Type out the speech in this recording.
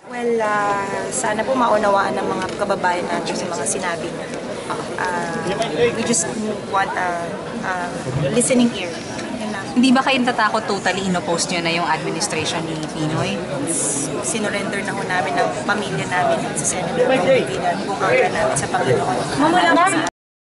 Well, sana po maunawaan ng mga kababayan natin sa mga sinabi niya. We just want a listening ear. Yun lang. Hindi ba kayo natatakot totally ino-post nyo na yung administration ni Pinoy? Sinurrender na ho namin ng pamilya namin sa Senator Pangilinan, bunganga namin sa Panginoon.